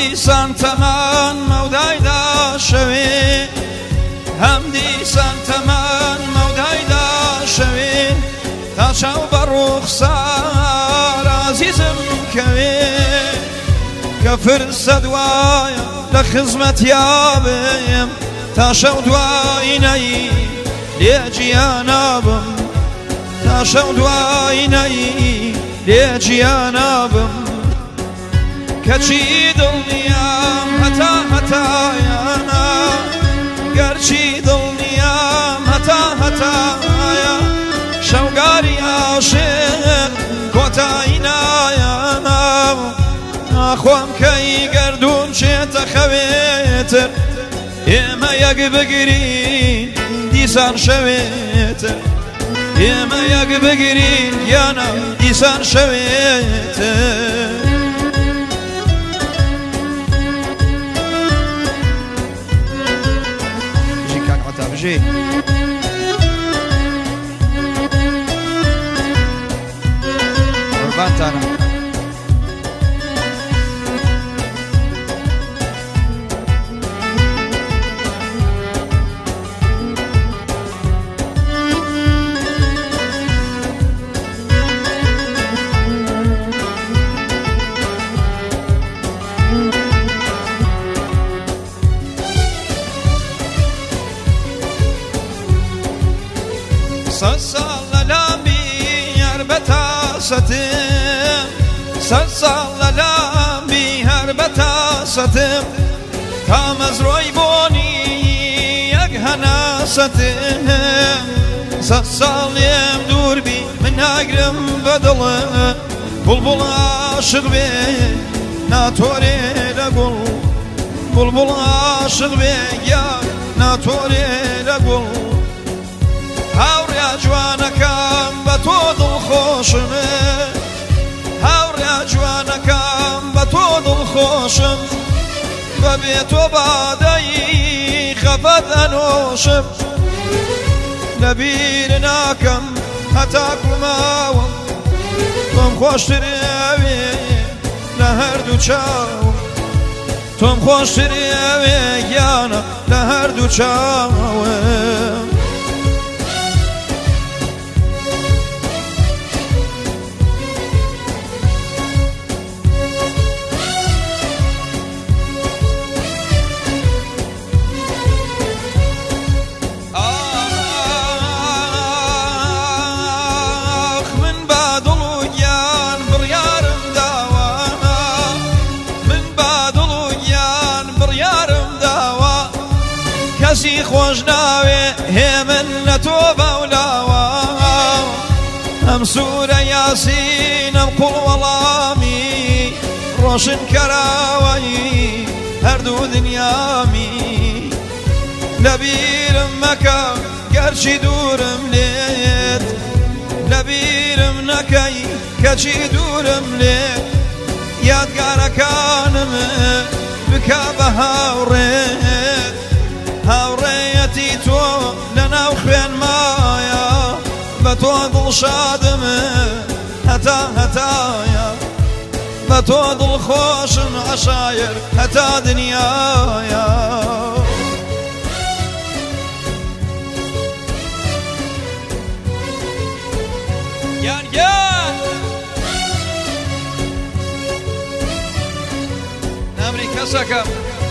دیسان تەمان مەودایدا شەوێ هەم دیسان تەمان مەودایدا شەوێ تا چاو بە ڕوخسار عزیزم کەوێ کە فرسەت وایە لە خزمەتیا بێم تا شەو دوای نەی لێ گیانە بم تا شەو دوای نەی لێ گیانە بم کەچی دڵنیام هەتا هەتایانە گەرچی دڵنیام هەتا هەتایە شەوگاری عاشق کۆتایی نایانە ناخۆم کەی گەردوون چێتە خەوێتر ئێمە یەک بگرین دیسان شەوێتر ئێمە یەک بگرین یانە دیسان شەوێتر بژێ قوربانتانە سەد ساڵ لە لامبی هەر بە تاسەتم سەد ساڵ لە لامبی هەر بە تاسەتم تا مەزرۆی بۆنی یەک هەناسەتم سەد ساڵ لێم دووربی من ناگرم بە دڵە بوڵبوڵ عاشق بێ ناتۆرێ لە گوڵ بوڵبوڵ عاشق بێ یا ناتۆرێ لە گوڵ هاوڕیا جوانەکەم بە تۆ دڵخۆشمە هاوڕیا جوانەکەم بە تۆ دڵخۆشم بەبێ تۆ بادەی خەفەت ئەنۆشم لەبیر ناکەم هەتا کوڵماوم تۆم خۆشترێوێ لە هەردوو چاوم تۆم خۆشترێوێ گیانە لە هەردوو چاوم کەسی خۆش ناوێ هێمن لە تۆ بەولاوە ئەم سوورە یاسین ئەم قوڵ وەڵامی ڕۆشن کەراوەی هەردوو دنیامی لەبیرم مەکە گەرچی دوورم لێت لەبیرم نەکەی کەچی دوورم لێت یادگارەکانم بکە بە هاوڕێت هاوڕێیەتی تۆ لەناو خوێنمایە بە تۆ دڵشادمە هەتا هەتایە بە تۆ دڵخۆشم عەشایر هەتا دنیایە گیان گیان نامری کەسەکەم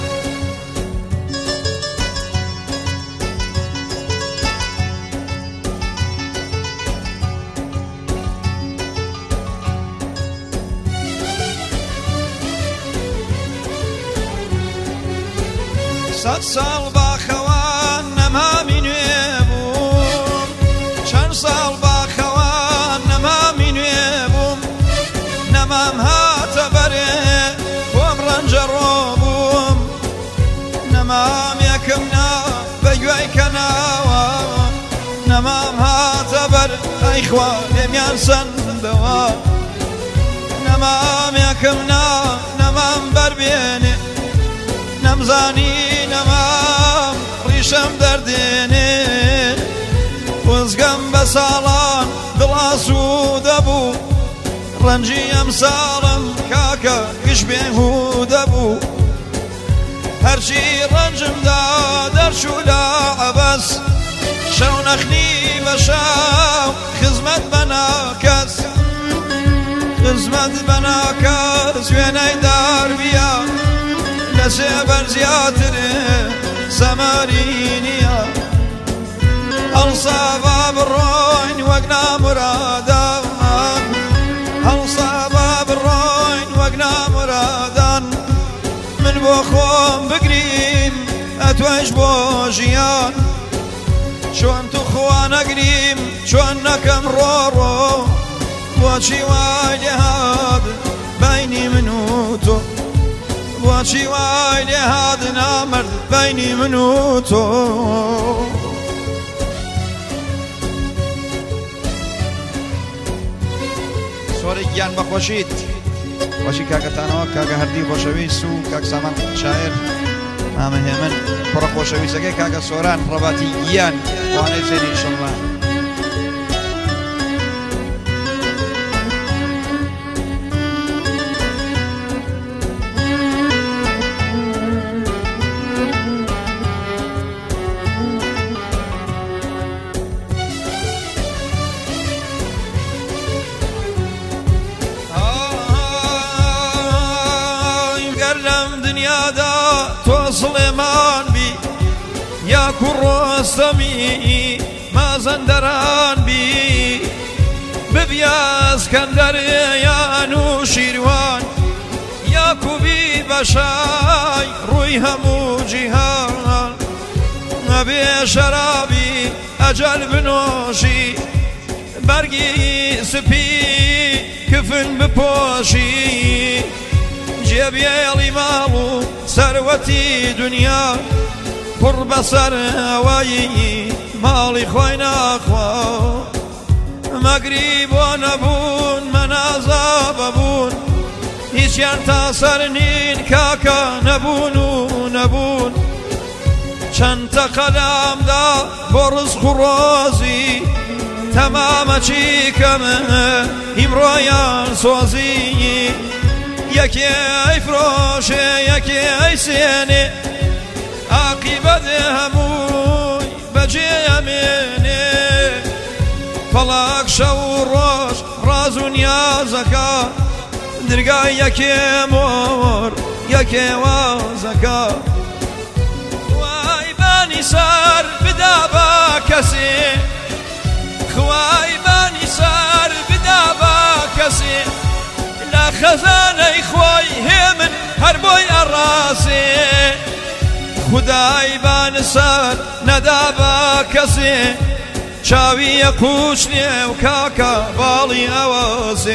سەد ساڵ باخەوان نەمامی نوێ بووم چەند ساڵ باخەوان نەمامی نوێ بووم نەمام هاتە بەرێ بۆم ڕەنجە ڕۆ بووم نەمامێکم نا بە گوێی کەناوە نەمام هاتە بەر ئەیخوا لێمیان سەندەوە نەمامێکم نا نەمام بەربێنێ نەمزانی نەمام ڕیشەم دەردێنێ وزگەم بە ساڵان دڵاسوودە بوو ڕەنجی ئەم ساڵم کاکە گشت بێهودە بوو هەرچی ڕەنجمدا دەرچوو لە عەبەس شەو نەخنی بە شەو خزمەت بە ناکەس خزمەت بە ناکەس وێنەی داربیە لە سێبەر زیاتر سەمەری نییە هەڵسا با بڕۆین وەک نامورادان هەڵسا با بڕۆین وەک نامورادان من بۆ خۆم بگریم ئەتوەش بۆ ژیان چۆن تو خوا نەگریم چۆن نەکەم ڕۆڕۆ بۆچی وای لێ هات بەینی من و تۆ بۆچی وای لێ هات نامەرد بەینی من و تۆ سۆرەی گیان بەخۆشیت خۆشی کاکەتانەوە کاکە هەردی خۆشەویست و کاک سامان شاعر مامە هێمن پڕە خۆشەویستەکەی کاکە سۆران ڕەباتی گیان خوانەی زێنی ئینشەڵڵا سڵێمان بی یا کوڕۆستەمی مازەندەران بی ببیا ئەسکەندەریان و شیروان یا کوبی بەشای ڕووی هەموو جیهان ئەبێ شەرابی ئەجەل بنۆشی بەرگی سپی کفن بپۆشی جێبێڵی ماڵ و سەروەتی دنیا پڕ بەسەر ئەوەی ماڵی خۆی ناخوا مەگری بۆ نەبوون مەنازا بەبوون هیچیان تا سەر نین کاکە نەبوون و نەبوون چەند تەقەلامدا بۆ ڕزق و ڕۆزی تەمامە چیکەمە ئیمڕۆیان سۆزی یەکێ ئەیفرۆشێ یەکێ ئەیسێنێ عاقیبەت هەمووی بەجێ ئەمێنێ فەڵاک شەو و ڕۆژ ڕاز و نیازەکە درگای یەکێ مۆر یەکێ وازەکە خوای بانی سەر بدا بە کەسێ خوای بانی سەر بدا بە کەسێ خەزانەی خۆی هێمن هەر بۆی ئەڕاسێ خودای بانسەر نەدا بە کەسێ چاوی یەقوچ نێ و کاکە باڵی ئەوەزێ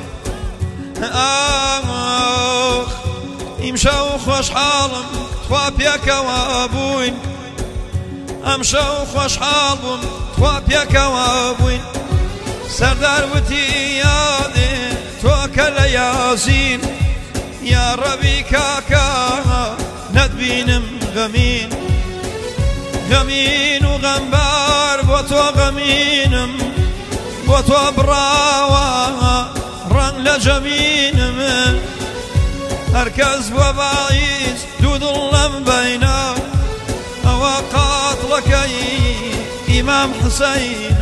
ئاخ ئیمشەو خۆشحاڵم توا پێکەوە بووین ئەمشەو خۆشحاڵ بووم توا پێکەوە بووین سەردار وتی یادێ تۆکە لە یاسین یا ڕەبی کاکە نەتبینم غەمین غەمین و غەمبار بۆ تۆ غەمینم بۆ تۆ بڕاوە ڕەنگ لە جەمینم هەرکەس بۆ باعیس دوو دڵ لەم بەینە ئەوە قاتڵەکەی ئیمام حوسەینە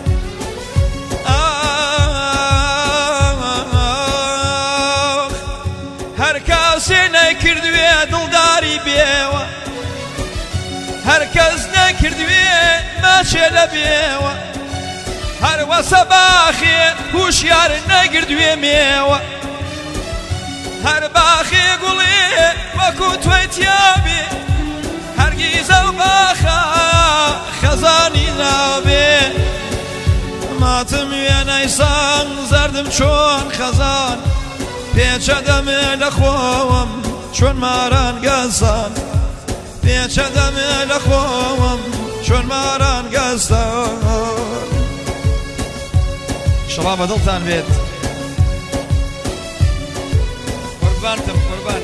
نەکردوێ دڵداری بێوە هەرکەس نەکردوێ ماچێ لە بێوە هەروەسە باخێ هوشیار نەگردوێ مێوە هەر باخێ گوڵێ وەکو توی تیابێ هەرگیزە و باخە خەزانی نابێ ماتم وێنەی سان زەردم چۆن خەزان پێچە دەمێ لە خۆوەم چۆن ماران گەزان پێچە دەمێ لە خۆوەم چۆن ماران گەزان شڵا بەدڵتان بێت قوربانتم قوربان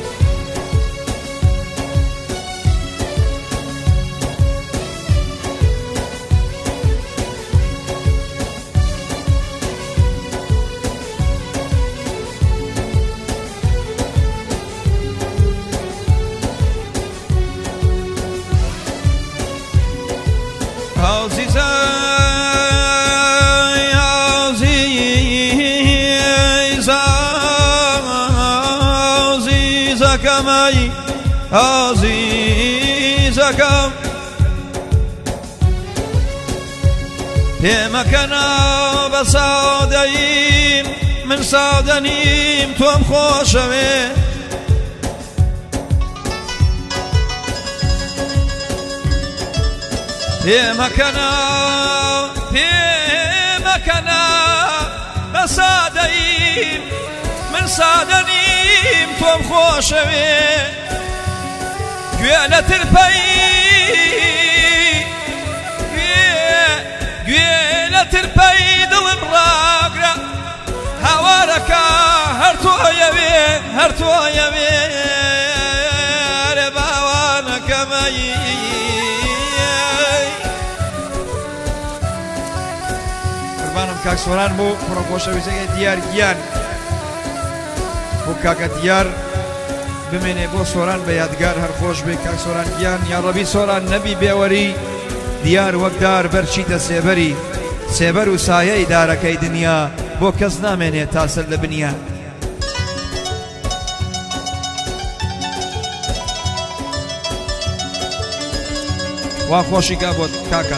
کەمەی ئازیزەکەم پێمەکەنە بە سادەییم من سادە نیم تۆم خۆشەوێ پێمەکەنە بە سادەییم من سادە نیم تۆم خۆشەوێ گوێ لە ترپەی ترپەی دڵم ڕاگرە هاوارەکە هەر تۆیەوێ هەر تۆیەوێ لە باوانەکەمەی قوربانم کاک سۆران بۆ کوڕەخۆشەویستەکەی دیار گیان بۆ کاکە دیار بمێنێ بۆ سۆران بە یادگار هەر خۆش بێ کاک سۆران گیان یا ڕەبی سۆران نەبی بێوەری دیار وەکدار بەرچیتە سێبەری سێبەر و سایەی دارەکەی دنیا بۆ کەس نامێنێت تاسە لە بنیا وا خۆشیکە بۆت کاکە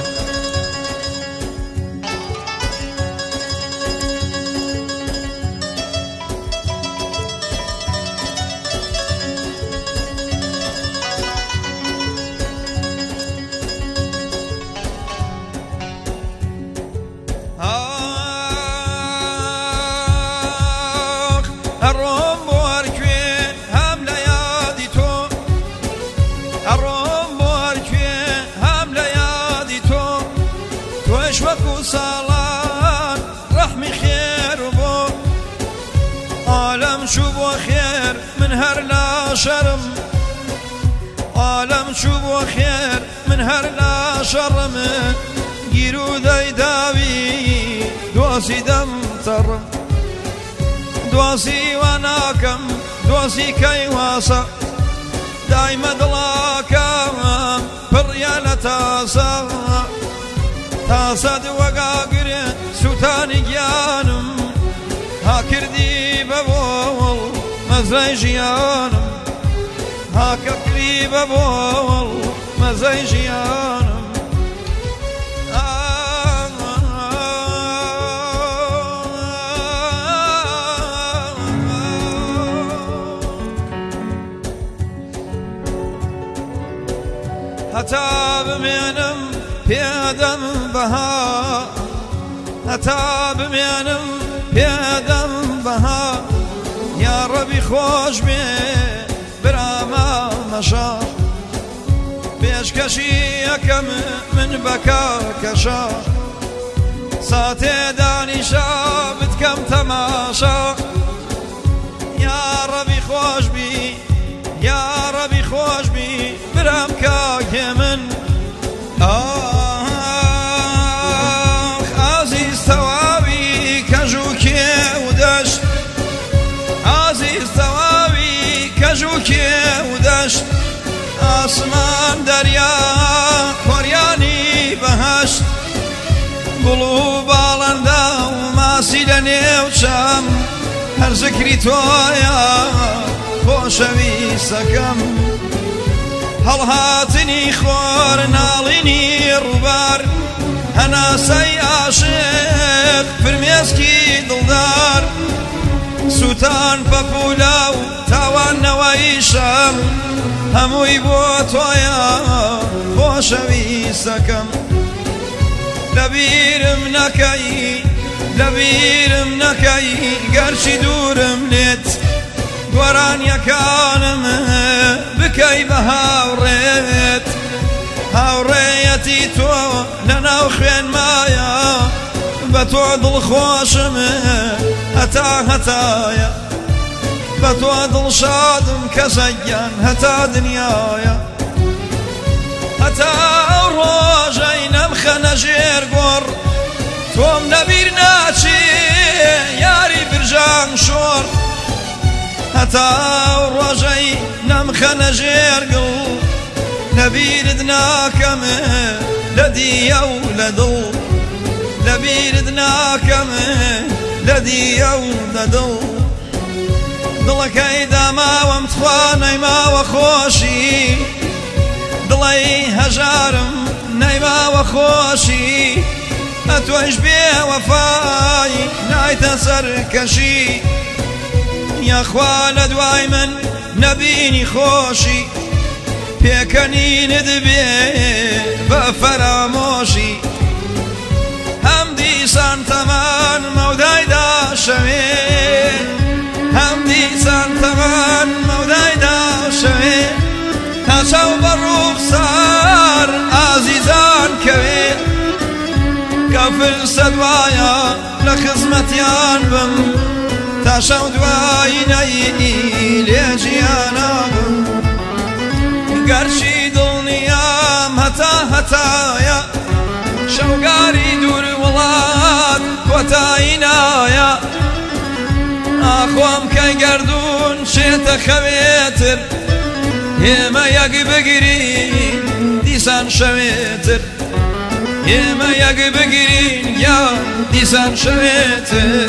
وەکو ساڵان ڕەحمی خێر بۆ عالەم چوو بۆ خێر من هەر لا شەرم عالەم چوو بۆ خێر من هەر لا شەڕم گیر و دەیداوی دۆزی دەم تەڕم دۆزی وا ناکەم دۆزی کەی واسە دایمە دڵاکەم پڕیا لە تاسە تاسەد وەگاگرێ سووتانی گیانم ها کردی بە بۆڵ مەزەی ژیانم ها کەکری بە بۆڵ مەزەی ژیانم هەتا بمێنم پێدەم بەها هەتا بمێنم پێدەم بەها یا ڕەبی خۆش بێ برامە مەشە پێشکەشی یەکەم من بەکە کەشە ساتێ دانیشە بتکەم تەماشا یا ڕەبی خۆش بی یا ڕەبی خۆش بی برام کاکێ من عزیز تەواوی کەژ و کێ و دەشت عزیز تەواوی کەژ و کێ و دەشت ئاسمان دەریا خۆریانی بەهەشت گوڵ و باڵەندە و ماسی لە نێو چەم هەر زکری تۆیە خۆشەویستەکەم هەڵهاتنی خۆر ناڵینی ڕووبار هەناسەی عاشق فرمێسکی دڵدار سووتان پەپولە و تاوانەوەی شەم هەمووی بۆ تۆیە خۆشەویستەکەم لەبیرم نەکەی گەرچی دوورم لێت گۆرانیەکانم بکەی بە هاوڕێت هاوڕێیەتی تۆ لەناو خوێنمایە بە تۆ دڵخۆشم هەتا هەتایە بە تۆ دڵشادم کەسەگیان هەتا دنیایە هەتا ڕۆژەی نەمخەنە ژێر گۆڕ تۆم لەبیر ناچێ یاری برژان شۆڕ هەتا ڕۆژەی نەمخەنە ژێرگڵ لەبیرت ناکەمە لە دیە و لە دڵ لەبیرت ناکەمە لە دیە و لە دڵ دڵەکەی ماوەم توانای ماوە خۆشی دڵی هەژارم نەیماوە خۆشی ئەتۆش بێوەفای نایتە سەرکەشی یاخوا لە دوای من نەبینی خۆشی پێکەنینت بێ بە فەرامۆشی هەم دیسان تەمان مەودایدا شەوێ هەم دیسان تەمان مەودایدا شەوێ تا چاو بە ڕوخسار ئازیزان کەوێ کە فرسەت وایە لە خزمەتیان بم تا شەو دوای نەیی لێ ژیانە بم گەرچی دڵنیام هەتا هەتایە شەوگاری دوور وڵات کۆتایی نایە ئاخۆم کەی گەردوون شێتە خەوێتر ئێمە یەک بگرین دیسان شەوێتر ئێمە یەک بگرین یا دیسان شەوێتر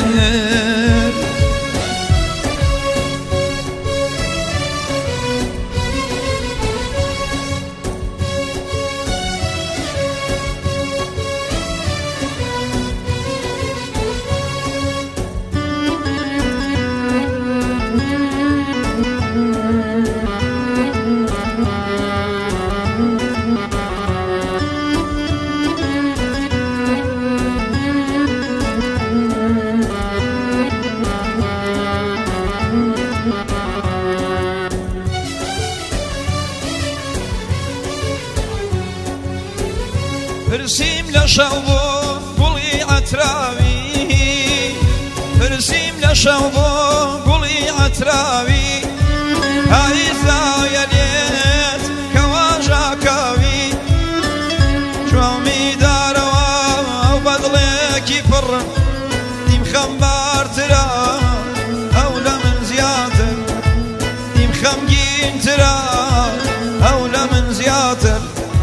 پرسیم لە شەو بۆ گوڵی عەتراوی پرسیم لە شەو بۆ گوڵی عەتراوی پاییزایە لێت کەوا ژاکاوی جوامی دارەوە ئەو بەدڵێکی پڕ دیم خەمبارترە ئەو لە من زیاتر دیم خەمگینترە ئەو لە من زیاتر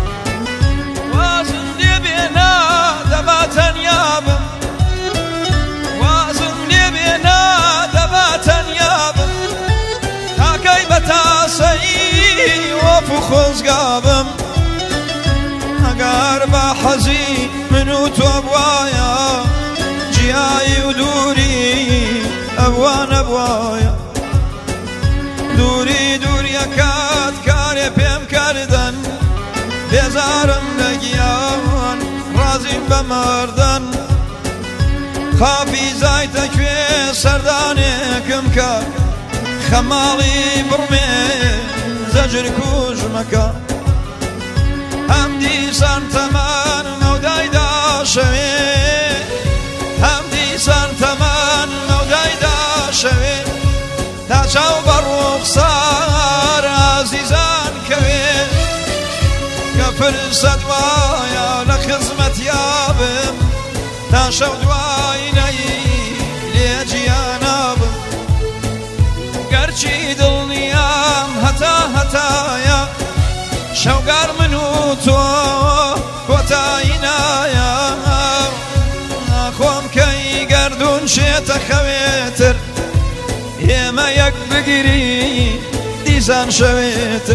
خۆزگابم ئەگەر بە حەزی من و تۆ بوایە جیایی و دووری ئەوان نەبوایە دووری دووریەکات کارێ پێم کردن بێزارم لە گیان ڕازیم بە مردن خاپی زایتە کوێ سەردانێکم کە خەماڵی بڕمێ زەجر کوژمەکە هەم دیسان تەمان مەودایدا شەوێ هەم دیسان تەمان مەودایدا شەوێ تا چاو بە ڕوخسار ئازیزان کەوێ کە فرسەت وایە لە خزمەتیا بم تا شەو دوای نەیی لێ گیانە بم گەرچی دڵنیام هەتا هەتایە شەوگار من و تۆ کۆتایی نایە ناخۆم کەی گەردوون شێتە خەوێتر ئێمە یەک بگیری دیسان شەوێتر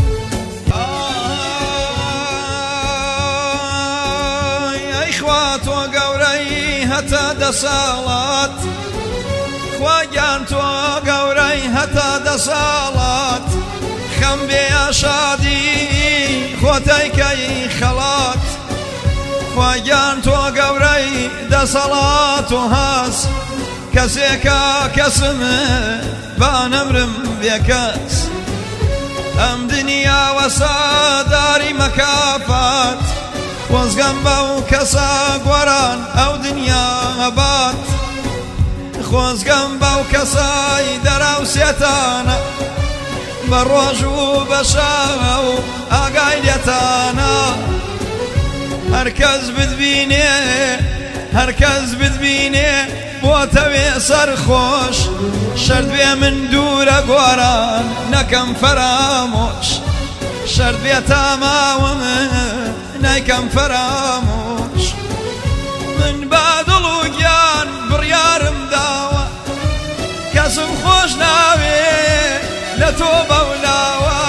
ئەی خوا تۆ گەورەی هەتا دە ساڵات خواگیان تۆ گەورەی هەتا دە ساڵات خەم بێ شادی خۆتەیکەی خەڵات خواگیان تۆ گەورەی دە سەڵات و هەس کەسێکە کەسمە با نەمرم بێ کەس ئەم دنیا وەساداری مەکافات وەزگەم بەو کەسە گۆران ئەو دنیا هەبات خۆزگەم بەو کەسای دەراو سێتانە بە ڕۆژ و بە شەو ئاگای لێتانە هەرکەس بتبینێ هەرکەس بتبینێ بۆتەوێ سەرخۆش شەرت بێ من دوورە گۆران نەکەم فەرامۆش شەرت بێ تاماوم نایکەم فەرامۆش من با دڵ و گیان بڕیارم داوە کەسم خۆش ناوێ تۆ بەولاوە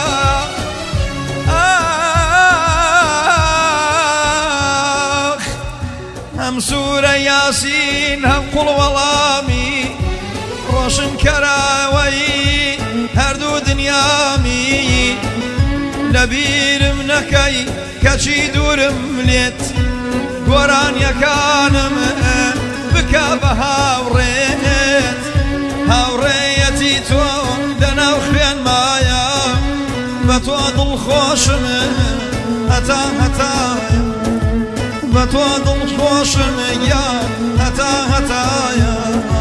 هەم سوورە یاسین هەم قوڵوەڵامی ڕۆشن کەراوەی هەردوو دنیامی لەبیرم نەکەی کەچی دوورم لێت گۆرانیەکانم بکە بە هاوڕێت هاوڕێیەتی تۆ لەناو خوێنمایە بە تۆ دڵخۆشم هەتا هەتایە بە تۆ دڵخۆشم یان هەتا هەتایە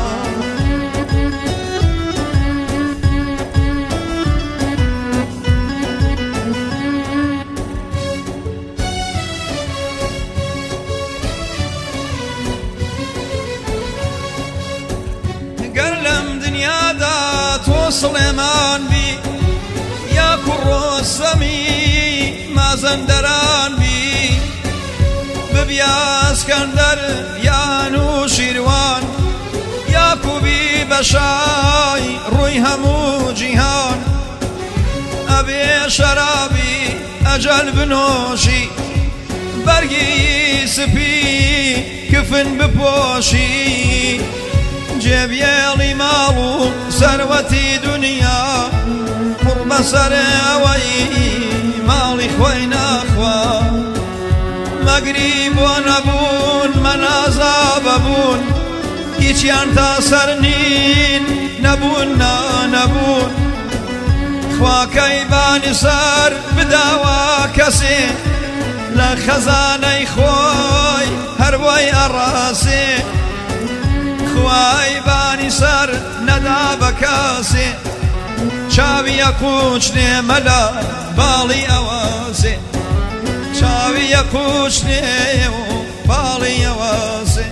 گەر لەم دنیادا تۆ سڵێمان بی یا کوڕۆسەمی مازەندەران بی ببیا ئەسکەندەر یان و شیروان یا کوبی بەشای ڕووی هەموو جیهان ئەبێ شەرابی ئەجەل بنۆشی بەرگی سپی کفن بپۆشی جێبیێڵی ماڵ و سەروەتی دنیا پڕ بەسەر ئەوەی ماڵی خۆی ناخوا مەگری بۆ نەبوون مەنازا بەبوون هیچیان تا سەر نین نەبوون نەبوون خواکەی بانی سەر بداوە کەسێ لە خەزانەی خۆی هەروەی ئەڕاسێ خوای بانی سەر نەدا بە کەسێ چاویە قوچنێ مەلا باڵی ئەوازێ چاویە قوچنێ و باڵی ئەوازێ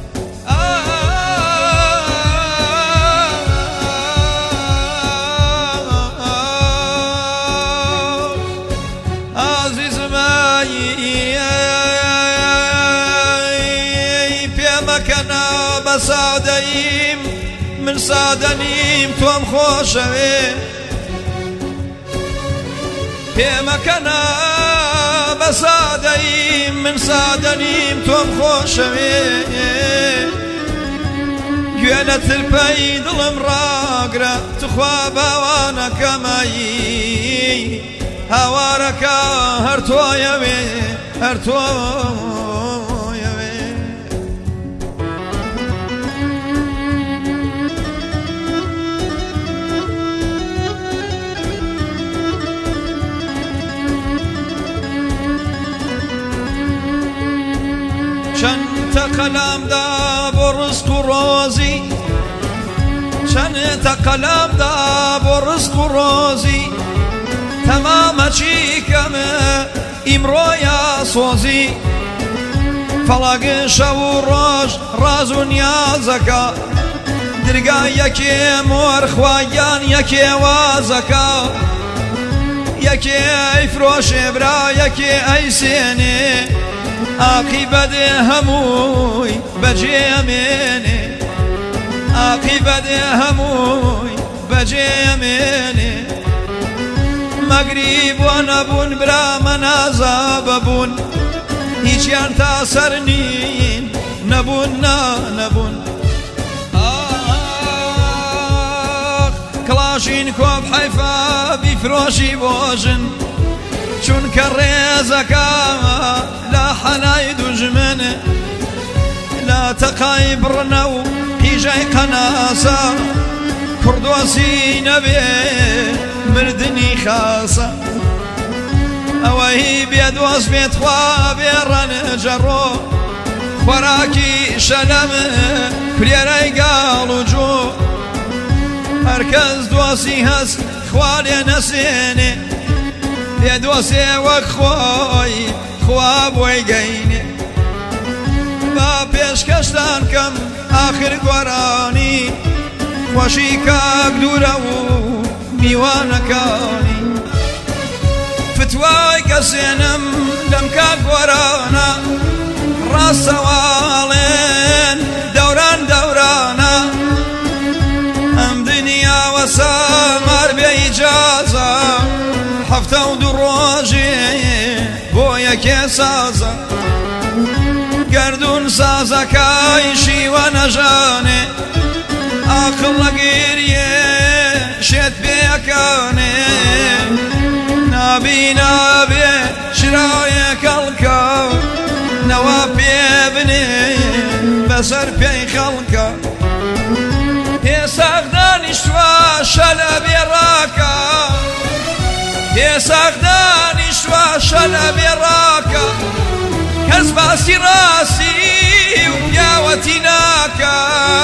سادەیم من سادە نیم تۆم خۆشەوێ پێمەکەنە بە سادەیم من سادە نیم تۆم خۆشەوێ گوێ لە ترپەی دڵم ڕاگرە تخوا باوانەکەمایی هاوارەکە هەر تۆیەوێ هەر تۆ چەند تەقەلامدا بۆ ڕزق و ڕۆزی چەند تەقەلامدا بۆ ڕزق و ڕۆزی تەمامە چیکەمە ئیمڕۆیە سۆزی فەڵەگ شەو و ڕۆژ ڕاز و نیازەکە درگای یەکێ مۆر خوایان یەکێ وازەکە یەکێ ئەیفرۆشێ برا یەکێ ئەیسێنێ عاقبەتێ هەمووی بەجێمێنێ عاقبەتێ هەمووی بەجێمێنێ مەگری بۆ نەبوون برا مەنازا بەبوون هیچیان تا سەر نین نەبوون نەبوون کڵاشین کۆب حەیفا بیفرۆشی بۆژن چونکە ڕێزەکە لە حەلای دوژمن لە تەقای بڕنە و هیژای قەناسە کوڕدۆسی نەبێ مردنی خاسە ئەوەی بێدۆست بێت خوا بێڕەنە جەڕۆ خۆراکی شەلەم کرێرەی گاڵ و جۆ هەرکەس دۆسی هەست خوا لێ نەسێنێ لێدۆسێ وەک خۆی خوا بۆی گەینێ با پێشکەشتان کەم ئاخر گۆرانی خۆشی کاک دوورە و میوانەکانی فتوای کەسێنم لەم کاک گۆرانە ڕاستەواڵێن دەوران دەورانە ئەم دنیاوە سامار بێ ئیجاد هەفتە و دوو ڕۆژێ بۆ یەکێ سازە گەردون سازەکەی شیوە نەژانێ ئاقڵ لە گریێ شێت پێیەکانێ نابێ شرایەک هەڵکە نەوە پێ بنێ بەسەر پێی خەڵکە هێساق دانیشتوە شەلە بێڕاکە هێساق دانیشتوە شەلە بێڕاکە کەس باسی ڕاستی و پیاوەتی ناکە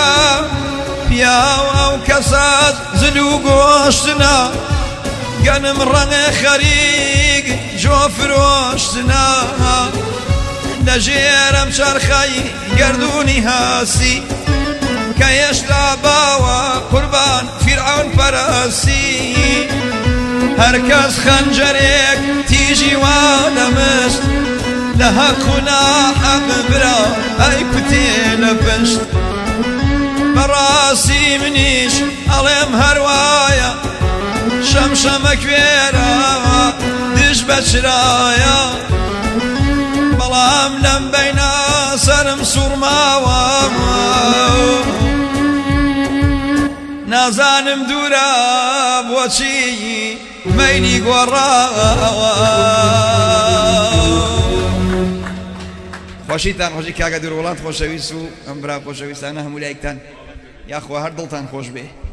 پیاو ئەو کەسات زل و گۆشتنە گەنم ڕەنگە خەریک جۆ فرۆشتنە لە ژێرەم چەرخەی گەردوونی هاسی کە هێشتا باوە قوربان فیرعەون پەرەستی هەر کەس خەنجەرێک تیژی وا دەمشت لە هەق و ناحەق برا ئەی کوتێ لە پشت بەڕاستی منیش ئەڵێم هەروایە شەمشەمە کوێرە دش بە چرایە بەڵام لەم بەینە سەرم سوڕماوە نازانم دوورە بۆچی مەینی گۆڕاوە خۆشیتان خۆشی کاگە دوور وڵات خۆشەویست و ئەم برا خۆشەویستانە هەموو لایەکتان یاخوا هەر دڵتان خۆش بێ